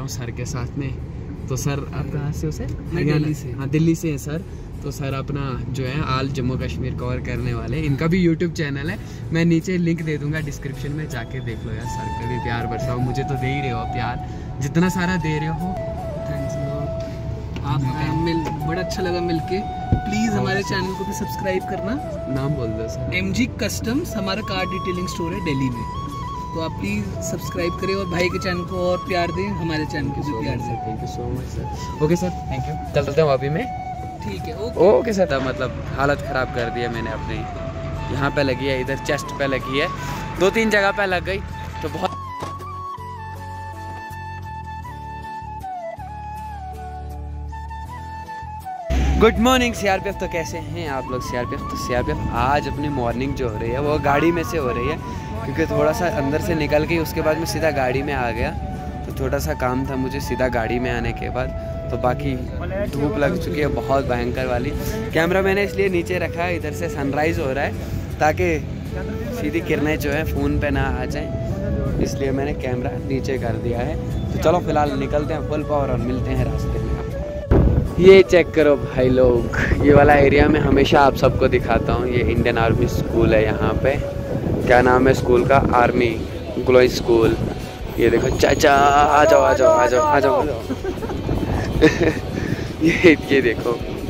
हूँ सर के साथ में। तो सर आप कहाँ से हो सर? मैं दिल्ली से। हाँ दिल्ली से हैं सर। तो सर अपना जो है आल जम्मू कश्मीर कवर करने वाले, इनका भी यूट्यूब चैनल है, मैं नीचे लिंक दे दूंगा डिस्क्रिप्शन में, जाके देख लो यार। सर पे भी प्यार बरसाओ, मुझे तो दे ही रहे हो प्यार, जितना सारा दे रहे हो। आप बड़ा अच्छा लगा मिलके। प्लीज़ हमारे चैनल को भी सब्सक्राइब करना। नाम बोल दो सर। MG कस्टम्स हमारा कार डिटेलिंग स्टोर है दिल्ली में, तो आप प्लीज़ सब्सक्राइब करें और भाई के चैनल को और प्यार दें, हमारे चैनल को भी प्यार दें। Thank you so much sir. Okay sir, thank you. चलते हैं अभी मैं। ठीक है, ओके सर। मतलब हालत ख़राब कर दी है मैंने अपनी, यहाँ पे लगी है, इधर चेस्ट पे लगी है, 2-3 जगह पे लग गई तो बहुत। Good morning CRPF। तो कैसे हैं आप लोग CRPF? तो CRPF आज अपनी मॉर्निंग जो हो रही है वो गाड़ी में से हो रही है, क्योंकि थोड़ा सा अंदर से निकल गई, उसके बाद मैं सीधा गाड़ी में आ गया। तो छोटा सा काम था मुझे सीधा गाड़ी में आने के बाद। तो बाकी धूप लग चुकी है बहुत भयंकर वाली। कैमरा मैंने इसलिए नीचे रखा है, इधर से सनराइज़ हो रहा है ताकि सीधी किरणें जो है फ़ोन पे ना आ जाएं, इसलिए मैंने कैमरा नीचे कर दिया है। तो चलो फ़िलहाल निकलते हैं फुल पावर और मिलते हैं रास्ते में। ये चेक करो भाई लोग, ये वाला एरिया में हमेशा आप सबको दिखाता हूँ। ये इंडियन आर्मी स्कूल है यहाँ पे। क्या नाम है स्कूल का? आर्मी ग्लोई स्कूल। ये देखो चाचा, आ जाओ आ जाओ आ जाओ आ जाओ आ जाओ। ये देखो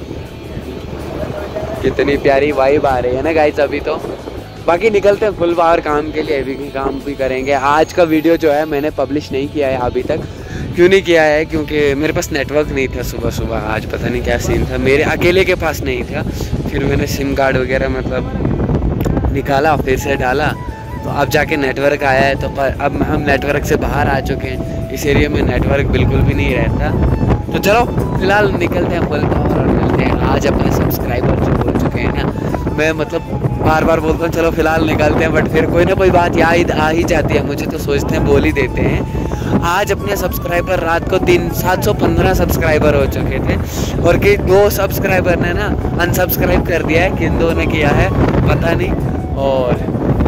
कितनी प्यारी वाइब आ रही है ना गाइस अभी। तो बाकी निकलते हैं फुल पावर काम के लिए, अभी काम भी करेंगे। आज का वीडियो जो है मैंने पब्लिश नहीं किया है अभी तक। क्यों नहीं किया है? क्योंकि मेरे पास नेटवर्क नहीं था सुबह सुबह। आज पता नहीं क्या सीन था, मेरे अकेले के पास नहीं था। फिर मैंने सिम कार्ड वगैरह मतलब निकाला, फिर से डाला, तो अब जाके नेटवर्क आया है। तो अब हम नेटवर्क से बाहर आ चुके हैं, इस एरिया में नेटवर्क बिल्कुल भी नहीं रहता। तो चलो फिलहाल निकलते हैं फुल पावर और मिलते हैं। आज अपने सब्सक्राइबर जो बोल चुके हैं ना, मैं मतलब बार बार बोलता हूँ चलो फिलहाल निकलते हैं, बट फिर कोई ना कोई बात याद आ ही जाती है मुझे, तो सोचते हैं बोल ही देते हैं। आज अपने सब्सक्राइबर रात को 715 सब्सक्राइबर हो चुके थे, और कि 2 सब्सक्राइबर ने ना अनसब्सक्राइब कर दिया है। किन 2 ने किया है पता नहीं, और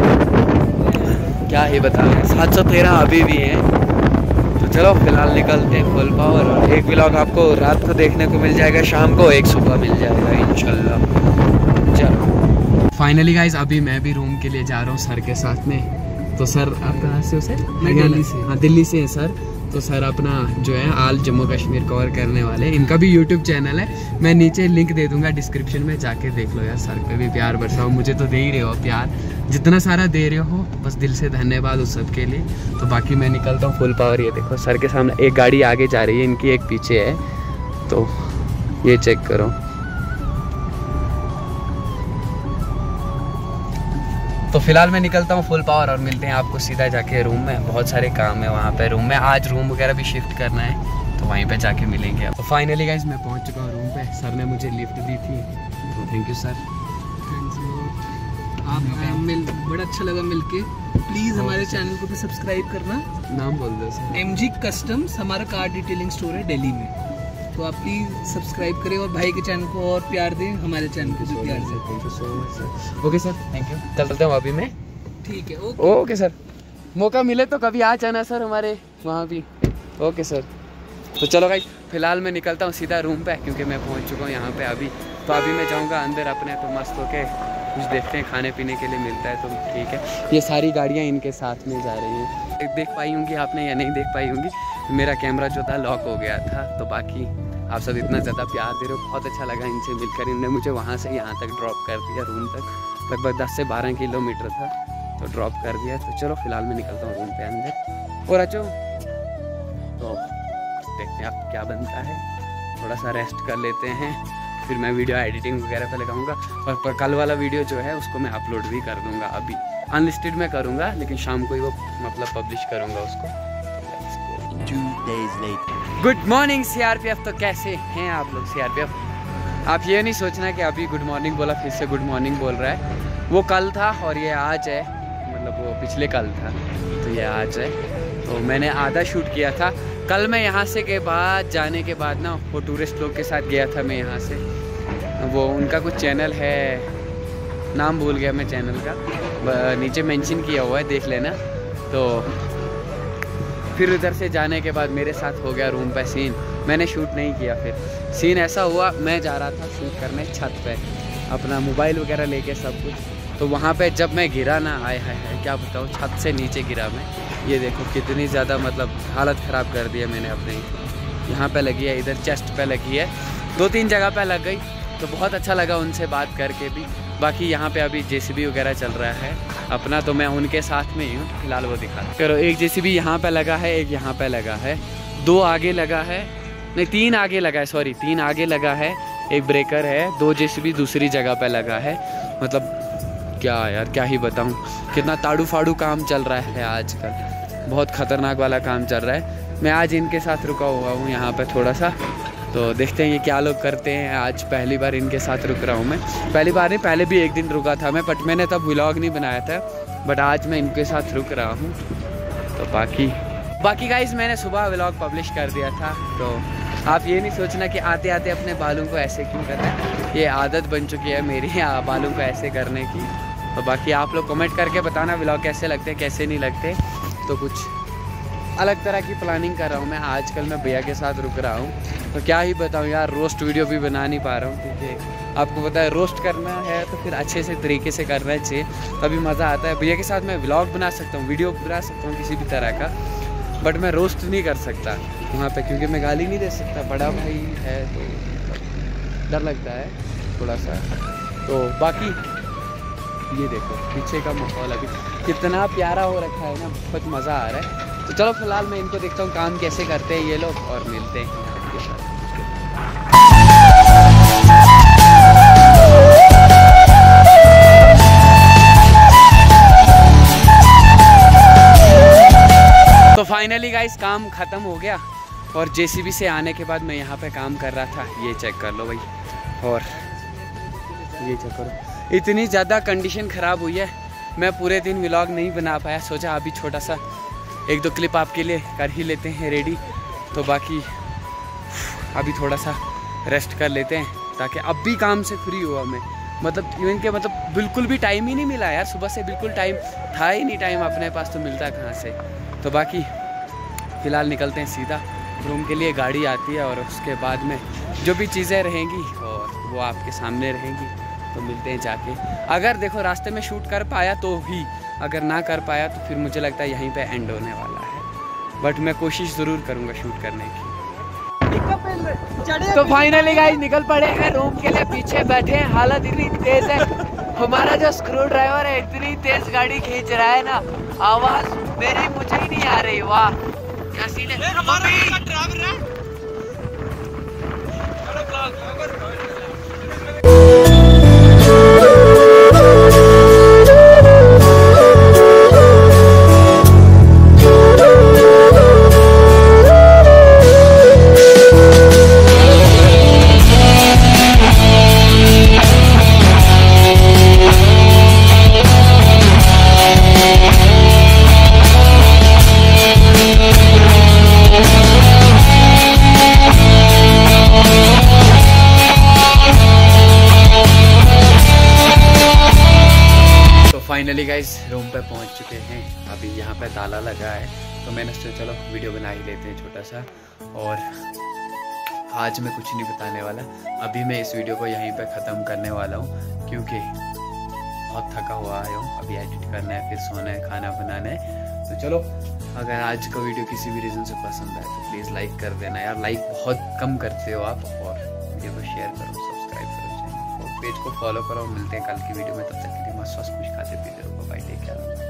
क्या ही बता रहे, 713 अभी भी हैं। तो चलो फिलहाल निकलते हैं फुल पावर, और एक व्लॉग आपको रात को देखने को मिल जाएगा, शाम को एक सुबह मिल जाएगा इंशाल्लाह। चलो फाइनली गाइज अभी मैं भी रूम के लिए जा रहा हूँ सर के साथ में। तो सर आप कहाँ से हो सर? मैं दिल्ली से। हाँ दिल्ली से हैं सर। तो सर अपना जो है आल जम्मू कश्मीर कवर करने वाले, इनका भी यूट्यूब चैनल है, मैं नीचे लिंक दे दूंगा डिस्क्रिप्शन में, जाके देख लो यार। सर पे भी प्यार बरसाओ, मुझे तो दे ही रहे हो प्यार, जितना सारा दे रहे हो, बस दिल से धन्यवाद उस सब के लिए। तो बाकी मैं निकलता हूँ फुल पावर। ये देखो सर के सामने एक गाड़ी आगे जा रही है, इनकी एक पीछे है, तो ये चेक करो। तो फिलहाल मैं निकलता हूँ फुल पावर और मिलते हैं आपको सीधा जाके रूम में। बहुत सारे काम है वहाँ पे रूम में, आज रूम वगैरह भी शिफ्ट करना है, तो वहीं पे जाके मिलेंगे आप। तो फाइनली गाइज मैं पहुँच चुका हूँ रूम पे। सर ने मुझे लिफ्ट दी थी, तो थैंक यू सर। आप बड़ा अच्छा लगा मिलके। प्लीज़ हमारे चैनल को भी सब्सक्राइब करना। नाम बोल दो सर। MG कस्टम्स हमारा कार डिटेलिंग स्टोर है दिल्ली में, तो आप प्लीज़ सब्सक्राइब करें और भाई के चैनल को और प्यार दें, हमारे चैनल को भी प्यार दें। Thank you so much sir. Okay sir, thank you. चलते हैं अभी मैं। ठीक है, ओके सर। मौका मिले तो कभी आ जाना सर हमारे वहाँ भी। Okay sir. तो चलो भाई फिलहाल मैं निकलता हूँ सीधा रूम पे, क्योंकि मैं पहुँच चुका हूँ यहाँ पे अभी। तो अभी मैं जाऊँगा अंदर अपने, तो मस्त होके कुछ देखते हैं, खाने पीने के लिए मिलता है तो ठीक है। ये सारी गाड़ियाँ इनके साथ में जा रही हैं, देख पाई होंगी आपने या नहीं देख पाई होंगी। मेरा कैमरा जो था लॉक हो गया था। तो बाकी आप सब इतना ज़्यादा प्यार दे रहे हो, बहुत अच्छा लगा इनसे मिलकर। इनने मुझे वहाँ से यहाँ तक ड्रॉप कर दिया, रूम तक लगभग 10 से 12 किलोमीटर था, तो ड्रॉप कर दिया। तो चलो फिलहाल मैं निकलता हूँ रूम पे अंदर। और अच्छो तो देखते हैं आप क्या बनता है, थोड़ा सा रेस्ट कर लेते हैं, फिर मैं वीडियो एडिटिंग वगैरह पे लगाऊंगा। और कल वाला वीडियो जो है उसको मैं अपलोड भी कर दूंगा। अभी अनलिस्टेड में करूँगा, लेकिन शाम को ही वो मतलब पब्लिश करूँगा उसको। 2 days later। Good morning CRPF। तो कैसे हैं आप लोग CRPF? आप ये नहीं सोचना कि अभी गुड मॉर्निंग बोला फिर से गुड मॉर्निंग बोल रहा है। वो कल था और ये आज है, मतलब वो पिछले कल था तो ये आज है। तो मैंने आधा शूट किया था कल। मैं यहाँ से के बाद जाने के बाद ना वो टूरिस्ट लोग के साथ गया था मैं यहाँ से। वो उनका कुछ चैनल है, नाम भूल गया मैं चैनल का, नीचे मेंशन किया हुआ है, देख लेना। तो फिर उधर से जाने के बाद मेरे साथ हो गया रूम पे सीन, मैंने शूट नहीं किया। फिर सीन ऐसा हुआ, मैं जा रहा था शूट करने छत पे अपना मोबाइल वगैरह लेके सब कुछ, तो वहाँ पे जब मैं गिरा ना, आए हाय क्या बताऊँ, छत से नीचे गिरा मैं। ये देखो कितनी ज़्यादा मतलब हालत ख़राब कर दी है मैंने अपने। यहाँ पे लगी है, इधर चेस्ट पे लगी है, 2-3 जगह पे लग गई। तो बहुत अच्छा लगा उनसे बात करके भी। बाकी यहाँ पे अभी जेसीबी वगैरह चल रहा है अपना, तो मैं उनके साथ में ही हूँ फिलहाल, वो दिखा करो। एक जेसीबी यहाँ पे लगा है, एक यहाँ पे लगा है, 2 आगे लगा है, नहीं 3 आगे लगा है, सॉरी 3 आगे लगा है, एक ब्रेकर है, 2 जेसीबी दूसरी जगह पे लगा है। मतलब क्या यार, क्या ही बताऊँ, कितना ताड़ू फाड़ू काम चल रहा है आजकल, बहुत ख़तरनाक वाला काम चल रहा है। मैं आज इनके साथ रुका हुआ हूँ यहाँ पे थोड़ा सा, तो देखते हैं ये क्या लोग करते हैं। आज पहली बार इनके साथ रुक रहा हूँ मैं, पहली बार नहीं, पहले भी एक दिन रुका था मैं, बट मैंने तब व्लॉग नहीं बनाया था, बट आज मैं इनके साथ रुक रहा हूँ। तो बाकी गाइस मैंने सुबह व्लॉग पब्लिश कर दिया था, तो आप ये नहीं सोचना कि आते आते अपने बालों को ऐसे क्यों करना है, ये आदत बन चुकी है मेरी बालों को ऐसे करने की। तो बाकी आप लोग कमेंट करके बताना व्लॉग कैसे लगते हैं कैसे नहीं लगते। तो कुछ अलग तरह की प्लानिंग कर रहा हूँ मैं आजकल, मैं भैया के साथ रुक रहा हूँ। तो क्या ही बताऊँ यार, रोस्ट वीडियो भी बना नहीं पा रहा हूँ, क्योंकि आपको पता है रोस्ट करना है तो फिर अच्छे से तरीके से करना चाहिए, तभी मज़ा आता है। भैया के साथ मैं व्लॉग बना सकता हूँ, वीडियो बना सकता हूँ किसी भी तरह का, बट मैं रोस्ट नहीं कर सकता वहाँ पे, क्योंकि मैं गाली नहीं दे सकता, बड़ा भाई है तो डर लगता है थोड़ा सा। तो बाकी ये देखो पीछे का माहौल अभी कितना प्यारा हो रखा है ना, बहुत मज़ा आ रहा है। तो चलो फिलहाल मैं इनको देखता हूँ काम कैसे करते हैं ये लोग, और मिलते हैं इनके साथ। तो फाइनली गाइस काम ख़त्म हो गया, और जेसीबी से आने के बाद मैं यहाँ पे काम कर रहा था, ये चेक कर लो भाई, और ये चेक करो, इतनी ज़्यादा कंडीशन ख़राब हुई है, मैं पूरे दिन व्लॉग नहीं बना पाया। सोचा अभी छोटा सा 1-2 क्लिप आपके लिए कर ही लेते हैं रेडी। तो बाकी अभी थोड़ा सा रेस्ट कर लेते हैं, ताकि अब भी काम से फ्री हुआ मैं, मतलब इवन के मतलब बिल्कुल भी टाइम ही नहीं मिला यार, सुबह से बिल्कुल टाइम था ही नहीं, टाइम अपने पास तो मिलता कहाँ से। तो बाकी फ़िलहाल निकलते हैं सीधा रूम के लिए, गाड़ी आती है, और उसके बाद में जो भी चीज़ें रहेंगी और वो आपके सामने रहेंगी, तो मिलते हैं जाके। अगर देखो रास्ते में शूट कर पाया तो ही, अगर ना कर पाया तो फिर मुझे लगता है यहीं पे एंड होने वाला है, बट मैं कोशिश ज़रूर करूँगा शूट करने की। तो फाइनली गाइस निकल पड़े हैं रूम के लिए, पीछे बैठे हैं, हालत इतनी तेज़ है, हमारा जो स्क्रू ड्राइवर है इतनी तेज़ गाड़ी खींच रहा है ना, आवाज़ मेरी मुझे ही नहीं आ रही। वाह क्या सीन है। फाइनली गाइस रूम पे पहुंच चुके हैं, अभी यहाँ पे ताला लगा है, तो मैंने सोचा चलो वीडियो बना ही लेते हैं छोटा सा। और आज मैं कुछ नहीं बताने वाला, अभी मैं इस वीडियो को यहीं पे ख़त्म करने वाला हूँ, क्योंकि बहुत थका हुआ आया हूँ, अभी एडिट करना है, फिर सोना है, खाना बनाना है। तो चलो अगर आज का वीडियो किसी भी रीज़न से पसंद आए तो प्लीज़ लाइक कर देना यार, लाइक बहुत कम करते हो आप, और वीडियो को शेयर करो, सब्सक्राइब करो, और पेज को फॉलो करो। मिलते हैं कल की वीडियो में, तब तक के लिए मस्त खुश खाते पीते रहो, बाय, टेक केयर।